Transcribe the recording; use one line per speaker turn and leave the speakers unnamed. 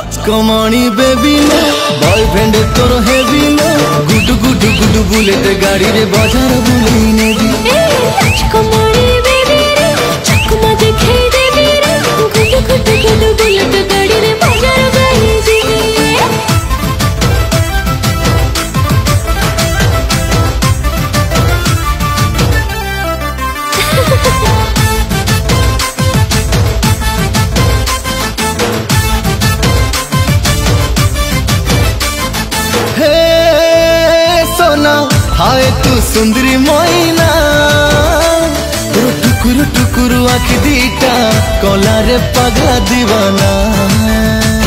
चकमणी baby लो boyfriend तोर heavy लो गुडु गुडु गुडु बुलेट गाड़ी रे बाजार बुलेई नेबी
चकमणी बेबी रे चकमा देखै देबी रे गुडु गुडु गुडु बुलेट गाड़ी रे बाजार बुलेई जेबी
हाय तू सुंदरी मोइना टुकुरु टुकुरु आँख दीटा कला रे पगला दीवाना।